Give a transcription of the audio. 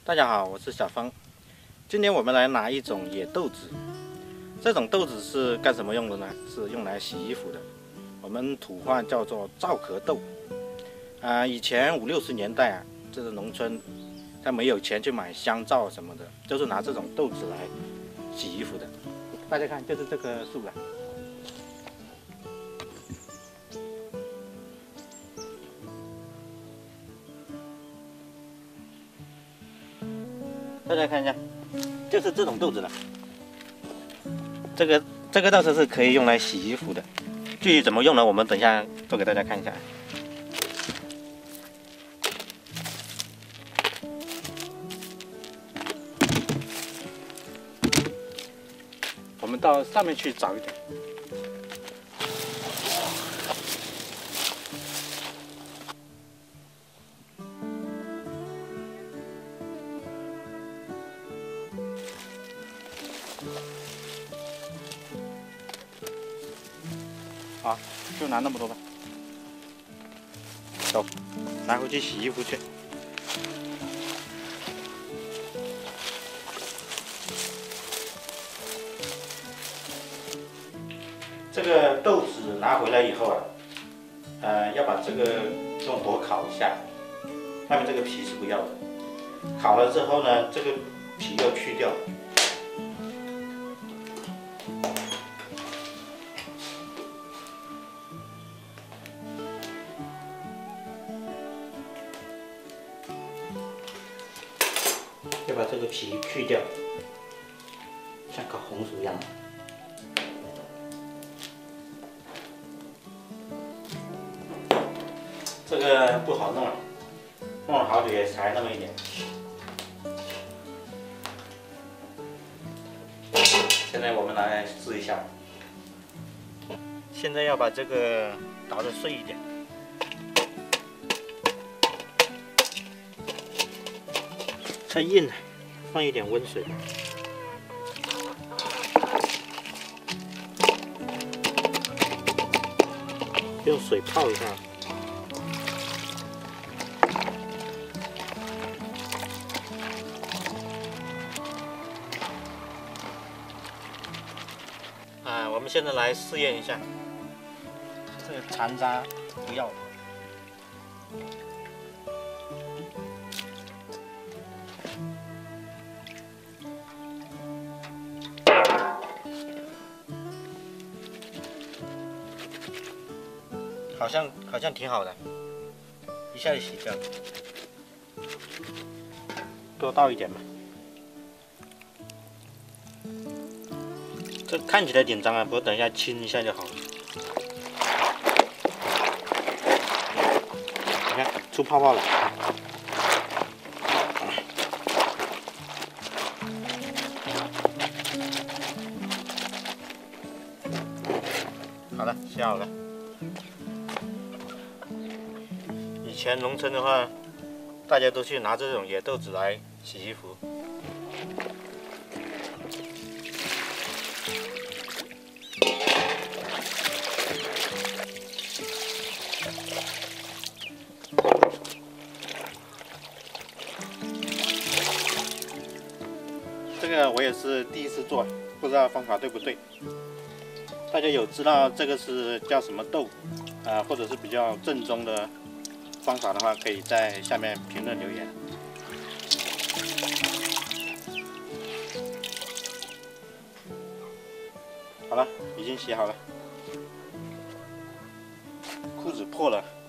大家好，我是小芳。今天我们来拿一种野豆子。这种豆子是干什么用的呢？是用来洗衣服的。我们土话叫做皂壳豆。以前50、60年代这个农村他没有钱去买香皂什么的，就是拿这种豆子来洗衣服的。大家看，就是这棵树了。大家看一下，就是这种豆子了。这个豆子是可以用来洗衣服的。具体怎么用呢？我们等一下做给大家看一下。我们到上面去找一点。好，就拿那么多吧。走，拿回去洗衣服去。这个豆子拿回来以后要把这个用火烤一下，外面这个皮是不要的。烤了之后呢，这个皮要去掉。要把这个皮去掉，像烤红薯一样。这个不好弄，弄了好久也才那么一点。现在我们来试一下。现在要把这个捣得碎一点。太硬了，放一点温水。用水泡一下。我们现在来试验一下，这个残渣不要。好像挺好的，一下就洗掉了。多倒一点吧。这看起来紧张不过等一下清一下就好了。你看出泡泡了。好了，洗好了。以前农村的话，大家都去拿这种野豆子来洗衣服。这个我也是第一次做，不知道方法对不对。大家有知道这个是叫什么豆或者是比较正宗的方法的话，可以在下面评论留言。好了，已经洗好了。裤子破了。